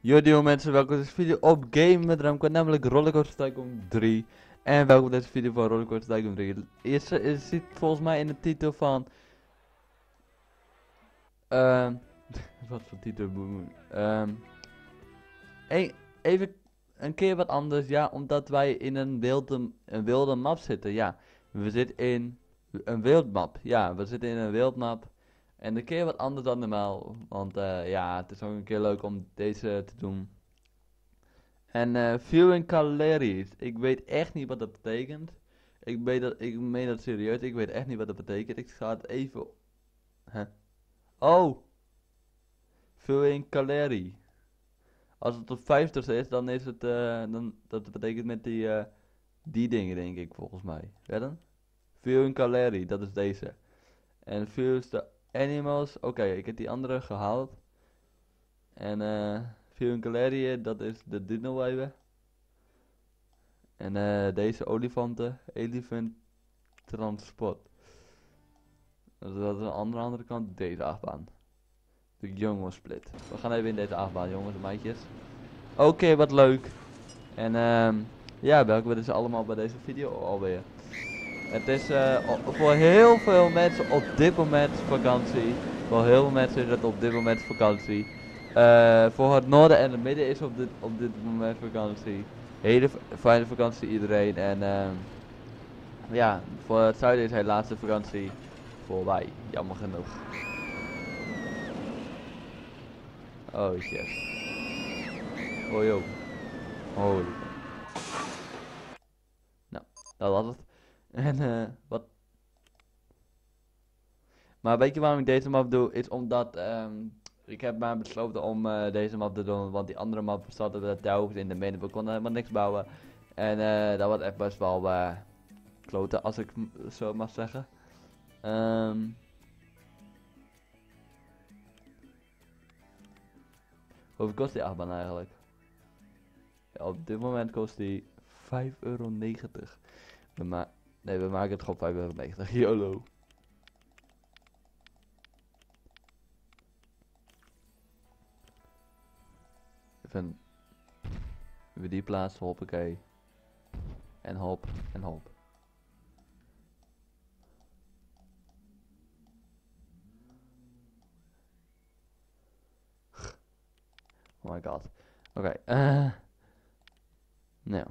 Yo mensen, welkom bij deze video op Game met Remco, namelijk Rollercoaster Tycoon 3. En welkom bij deze video van Rollercoaster Tycoon 3. Je ziet volgens mij in de titel van... wat voor titel moet even een keer wat anders, ja, omdat wij in een wilde map zitten, ja. We zitten in een wildmap, ja, we zitten in een wildmap. En een keer wat anders dan normaal, want ja, het is ook een keer leuk om deze te doen. En viewing calories. Ik weet echt niet wat dat betekent. Ik meen dat serieus. Ik weet echt niet wat dat betekent. Ik ga het even... Huh? Oh! Viewing calorie. Als het op 50 is, dan is het... dat betekent met die dingen, denk ik, volgens mij. Wedden? Viewing calorie, dat is deze. En views the animals. Oké, ik heb die andere gehaald. En viewing calorie, dat is de dino even. En deze olifanten, elephant transport. Dus dat is aan de andere kant deze achtbaan. De jongen split. We gaan even in deze achtbaan, jongens en meisjes. Oké, wat leuk. En ja, welkom bij deze allemaal bij deze video alweer. Het is voor heel veel mensen op dit moment vakantie. Voor heel veel mensen is het op dit moment vakantie. Voor het noorden en het midden is op dit moment vakantie. Hele fijne vakantie iedereen. En ja, voor het zuiden is het laatste vakantie voor wij, jammer genoeg. Oh shit. Oh yo. Holy. Nou, dat was het. En wat. Maar weet je waarom ik deze map doe? Is omdat ik heb maar besloten om deze map te doen. Want die andere map zat er telkens in de midden. We konden helemaal niks bouwen. En dat was echt best wel kloten, als ik zo mag zeggen. Hoeveel kost die achtbaan eigenlijk? Ja, op dit moment kost die €5,90. Nee, we maken het gewoon €5,90. YOLO. Even die plaats, hoppakee. En hop, en hop. Oh my god. Oké, nou.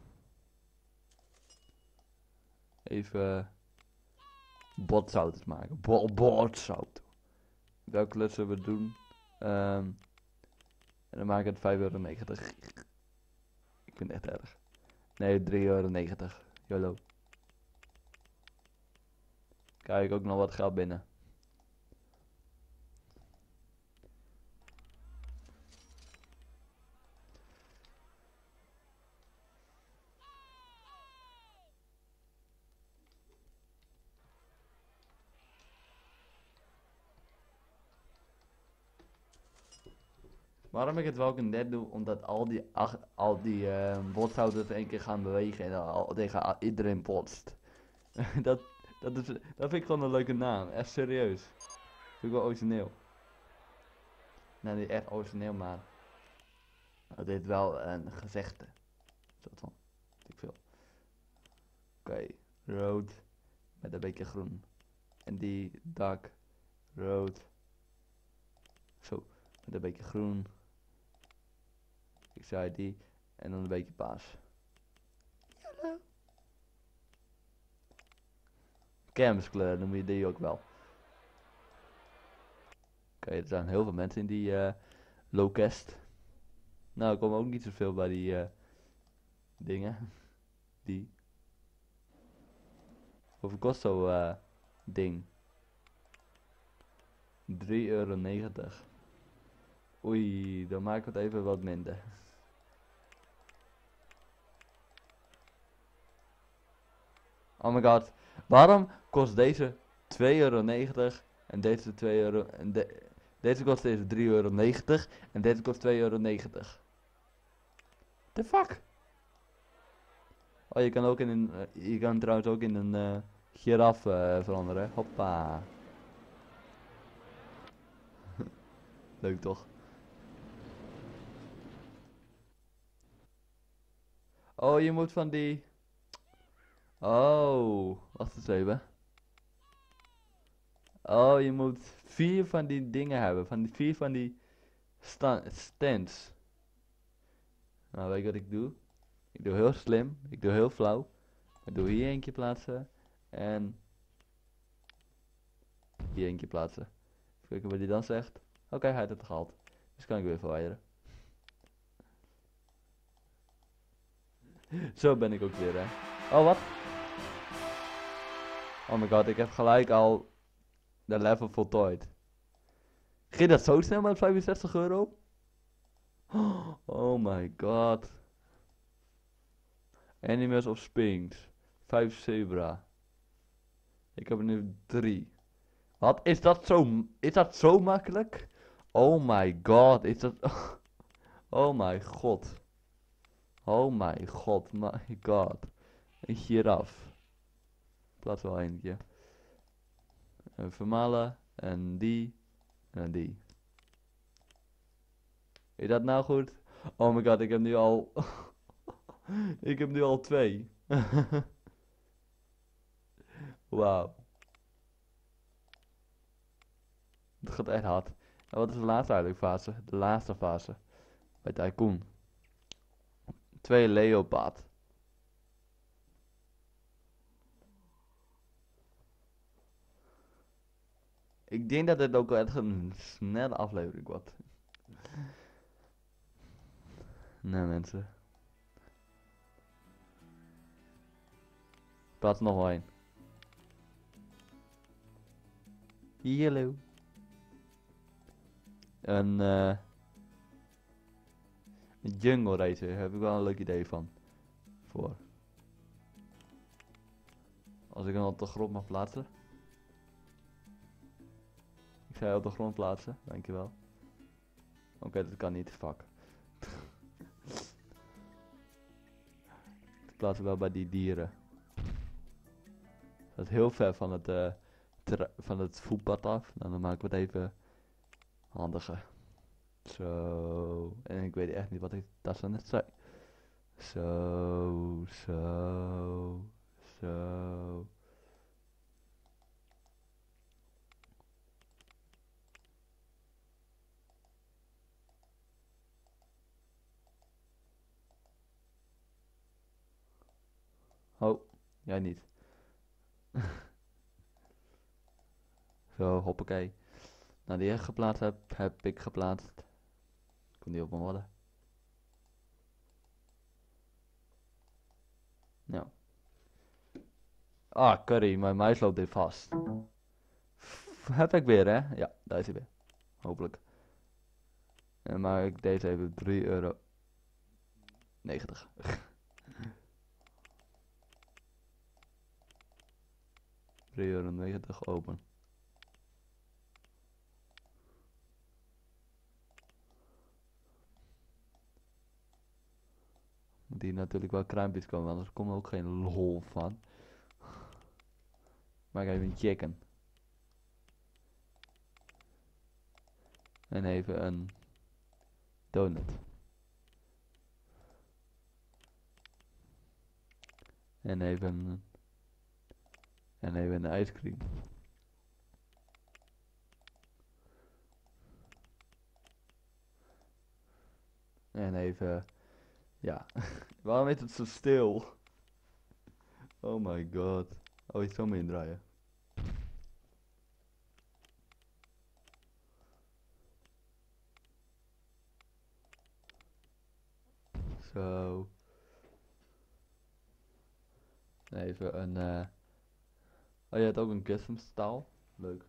Even botzout maken. Botzout. Welke klus zullen we doen? En dan maak ik het €5,90. Ik vind het echt erg. Nee, €3,90. YOLO. Kijk, ook nog wat geld binnen. Waarom ik het wel net doe, omdat al die botzouten in één keer gaan bewegen en tegen iedereen botst. dat, dat vind ik gewoon een leuke naam, echt serieus. Vind ik wel origineel. Nou, niet echt origineel, maar het is wel een gezegde. Soort van, weet ik veel. Oké, rood met een beetje groen. En die dark rood. Zo, met een beetje groen. Ik zei die. En dan een beetje paars. Kermiskleur noem je die ook wel. Oké, er zijn heel veel mensen in die lowcast. Nou, er komen ook niet zoveel bij die dingen. Die. Hoeveel kost zo'n ding? €3,90. Oei, dan maak ik het even wat minder. Oh my god, waarom kost deze €2,90 en deze €2 en deze kost deze €3,90 en deze kost €2,90? The fuck? Oh, je kan ook in een, je kan trouwens ook in een giraf veranderen. Hoppa. Leuk toch? Oh, je moet van die... Oh, wacht eens even. Oh, je moet 4 van die dingen hebben. 4 van die stands. Nou, weet je wat ik doe? Ik doe heel slim. Ik doe heel flauw. Ik doe hier eentje plaatsen. En hier eentje plaatsen. Even kijken wat hij dan zegt. Oké, hij heeft het gehaald. Dus kan ik weer verwijderen. Zo ben ik ook weer, hè. Oh, wat? Oh my god, ik heb gelijk al de level voltooid. Ging dat zo snel met 65 euro? Oh my god. Animals of Sphinx. 5 zebra. Ik heb er nu 3. Wat? Is dat zo makkelijk? Oh my god, is dat... Oh my god. Oh my god, my god. Een giraf. Plaats wel eentje. Een vermalen. En die. En die. Is dat nou goed? Oh my god, ik heb nu al... ik heb nu al 2. Wauw. Het gaat echt hard. En wat is de laatste eigenlijk fase? De laatste fase. Bij Tycoon. 2 leopard. Ik denk dat dit ook echt een snelle aflevering wordt. Nee mensen. Plaats nog wel één. Yellow. Een jungle racer. Daar heb ik wel een leuk idee van. Voor. Als ik hem op de grond mag plaatsen. Ik zei op de grond plaatsen. Dankjewel. Oké, dat kan niet. Fuck. Ik plaats hem wel bij die dieren. Dat is heel ver van het voetpad af. Nou, dan maken we het even handiger. Zo. En ik weet echt niet wat ik dat zo net zei. Zo, zo, zo. Oh, jij niet. Zo, hoppakee. Nou, die ik geplaatst heb ik geplaatst. Komt niet op mijn worden. Nou. Ah, curry, mijn muis loopt weer vast. Heb ik weer, hè? Ja, daar is hij weer. Hopelijk. En dan maak ik deze even 3,90 euro. 3,90 euro open. Moet hier natuurlijk wel kruimpjes komen, want anders komt er ook geen lol van. Maak even een chicken. En even een donut. En even een ijscream. En even, ja. Waarom is het zo stil? Oh my god. Oh, ik zal me indraaien. Zo. Even een, oh, je hebt ook een custom staal. Leuk.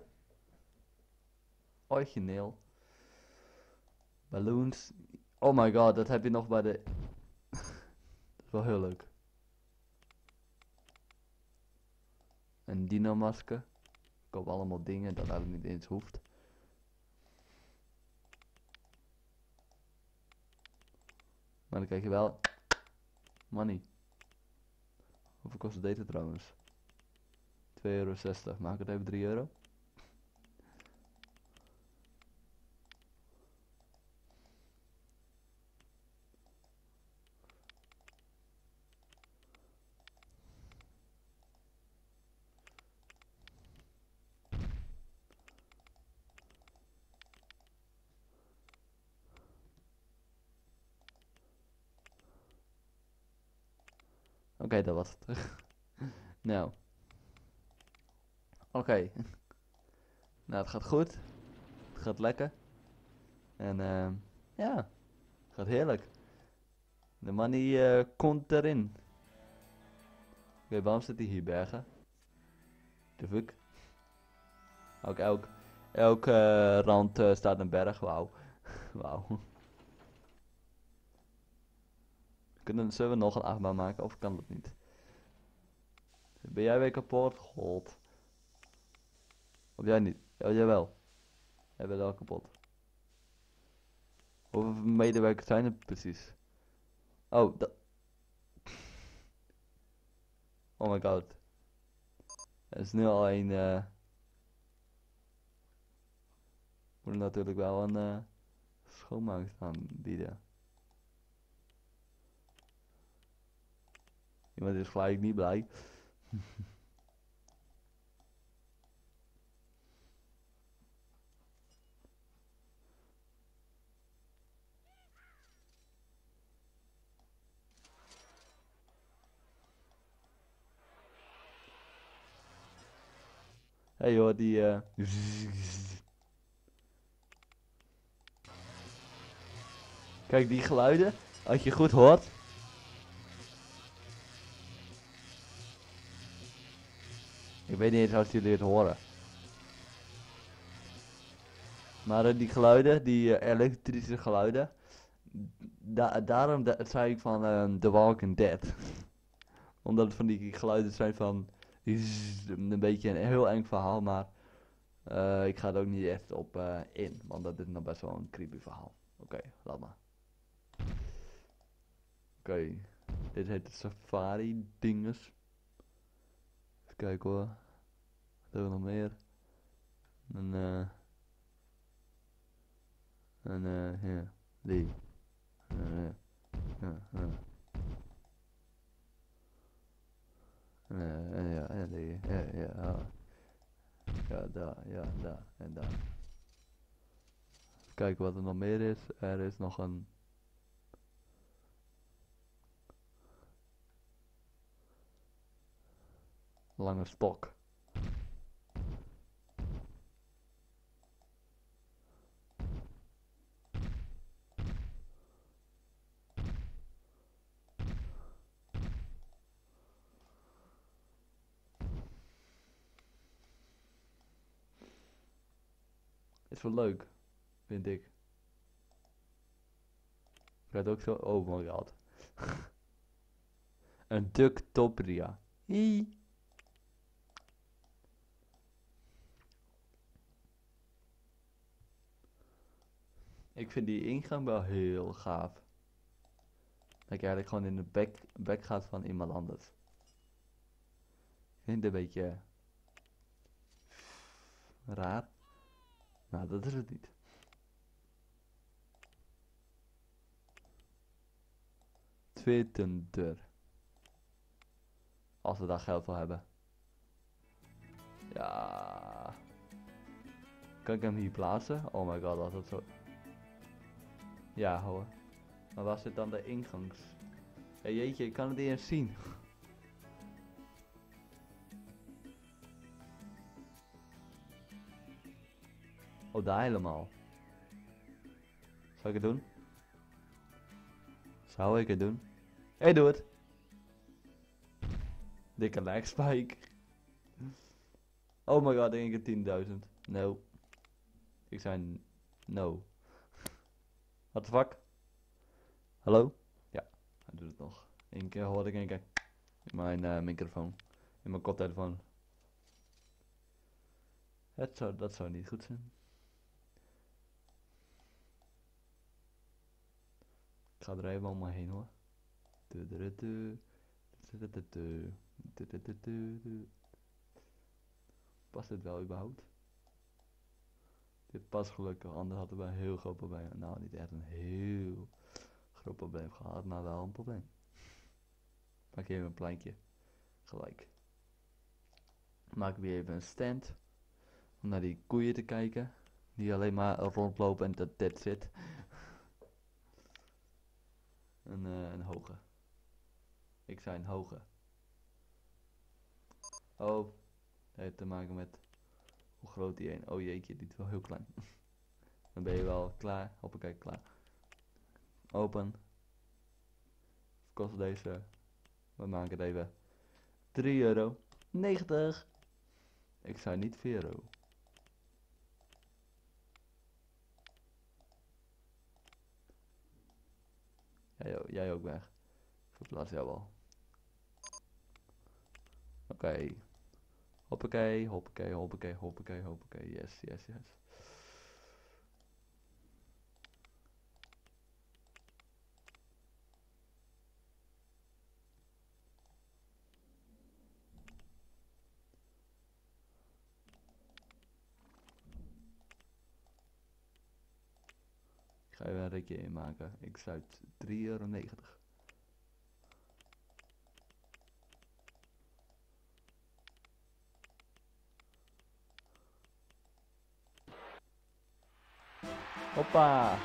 Origineel. Balloons. Oh my god, dat heb je nog bij de... Dat is wel heel leuk. Een dino masker. Ik koop allemaal dingen dat eigenlijk niet eens hoeft. Maar dan krijg je wel money. Hoeveel kost deze trouwens? 2,60 euro. Maak het even 3 euro. Oké, dat was het. Nou. Oké. Nou, het gaat goed. Het gaat lekker. En ja, het gaat heerlijk. De money komt erin. Oké, waarom zit hij hier bergen? De fuck? Ook elke rand staat een berg. Wauw. Wauw. Zullen we nog een achtbaan maken of kan dat niet? Ben jij weer kapot? God. Of jij niet? Ja, jawel. Jij bent wel kapot. Hoeveel medewerkers zijn er precies? Oh, dat... Oh my god. Er is nu al een... Moet er natuurlijk wel een schoonmaak aanbieden. Iemand is gelijk niet blij. Hey joh, die Kijk, die geluiden, als je goed hoort. Ik weet niet eens of jullie het horen. Maar die geluiden, die elektrische geluiden. Daarom zei ik van The Walking Dead. Omdat het van die geluiden zijn van... Een beetje een heel eng verhaal, maar... ik ga er ook niet echt op in. Want dat is nog best wel een creepy verhaal. Oké, laat maar. Oké, dit heet de Safari dinges. Even kijken hoor. Wat hebben we nog meer? Ja, die. Ja, ja. Ja, die. Ja. Ja, daar, en daar. Even kijken wat er nog meer is. Er is nog een... lange stok. Is wel leuk, vind ik. Gaat ook zo... Oh my god. Een Ductopria. Hie. Ik vind die ingang wel heel gaaf. Dat je eigenlijk gewoon in de bek gaat van iemand anders. Ik vind het een beetje... raar. Nou, dat is het niet. Twitter. Als we daar geld voor hebben. Ja. Kan ik hem hier plaatsen? Oh my god, als dat zo... Ja hoor. Maar waar zit dan de ingangs? Ja, jeetje, ik kan het niet eens zien. Oh, daar helemaal. Zal ik het doen? Zou ik het doen? Hey, doe het! Dikke leg spike. Oh my god, ik denk 10.000. No. Ik zei no. What the fuck? Hallo? Ja, hij doet het nog. Eén keer hoorde ik één keer in mijn microfoon. In mijn koptelefoon. Dat zou niet goed zijn. Ik ga er even om me heen hoor. Past dit wel überhaupt? Dit past gelukkig, anders hadden we een heel groot probleem. Nou, niet echt een heel groot probleem gehad, maar wel een probleem. Maak even een pleintje. Gelijk. Maak weer even een stand. Om naar die koeien te kijken. Die alleen maar rondlopen en that's it. Een hoge. Ik zei een hoge. Oh, dat heeft te maken met hoe groot die een. Oh jeetje, die is wel heel klein. Dan ben je wel klaar. Hoppakee, klaar. Open. Kost deze. We maken het even. €3,90. Ik zei niet €4. Jij ook weg. Verplaats jou wel. Oké. Hoppakee, hoppakee, hoppakee, hoppakee, hoppakee. Yes, yes, yes. Ik ga even een ritje inmaken. Ik sluit €3,90. Hoppa!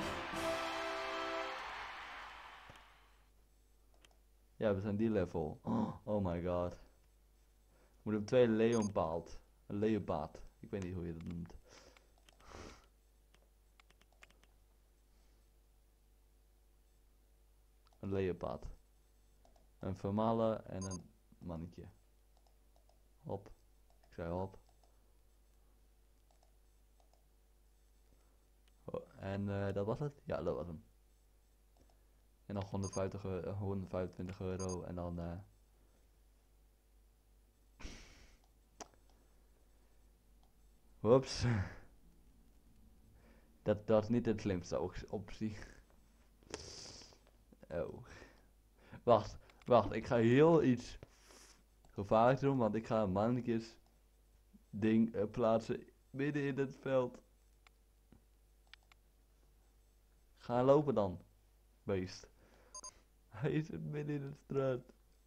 Ja, we zijn die level. Oh my god. Moet op 2 leonpaard. Een leopaard. Ik weet niet hoe je dat noemt. Een leopaard. Een vermalen en een mannetje. Hop. Ik zei hop. Oh, en dat was het? Ja, dat was hem. En nog €125 en dan Whoops. Dat is niet het slimste optie. Oh. Wacht, ik ga heel iets gevaarlijks doen, want ik ga een mannetjes ding plaatsen midden in het veld. Ga lopen dan, beest. Hij is midden in de straat.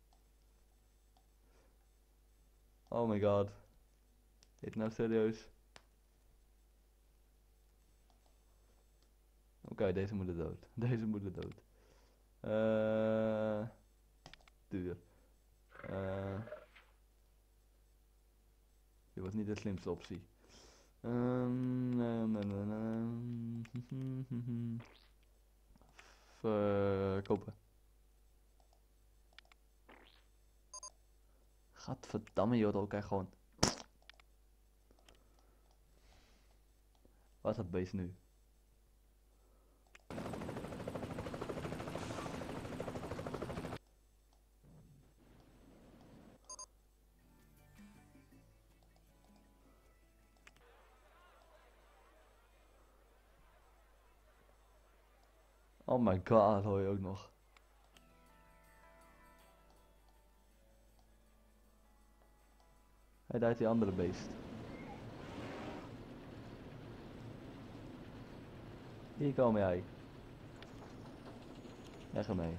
Oh my god. Dit nou serieus? Oké, deze moet er dood. Deze moet er dood. Duur. Dit was niet de slimste optie. Verkopen. Gadverdamme joh, dat krijg gewoon. Wat is dat beest nu? Oh my god, hoor je ook nog. Hij duidt die andere beest. Hier kom jij. Weg ermee.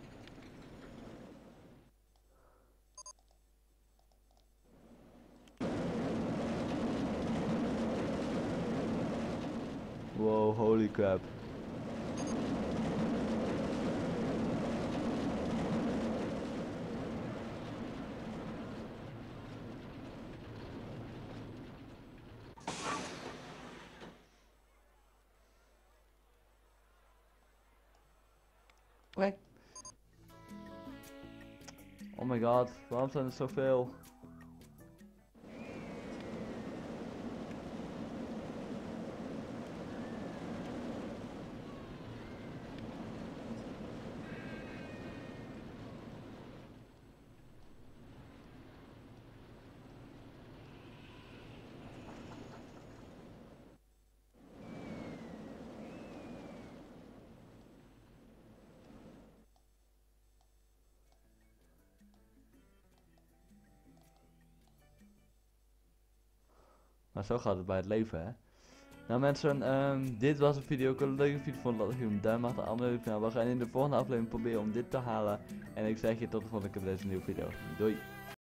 Wow, holy crap. Oké. Oh my god, waarom zijn er zoveel? Maar zo gaat het bij het leven, hè. Nou mensen, dit was een video. Ik had een leuke video vond, laat ik een duim achter, abonneer. We gaan in de volgende aflevering proberen om dit te halen. En ik zeg je tot de volgende keer bij deze nieuwe video. Doei!